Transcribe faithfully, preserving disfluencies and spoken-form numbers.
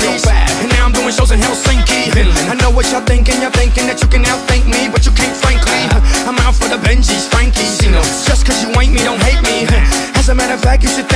please. And now I'm doing shows in Helsinki. I know what y'all thinking, y'all thinking that you can outthink me, but you can't, frankly. I'm out for the Benjis, Frankies, you know. Just cause you ain't me, don't hate me. As a matter of fact, you should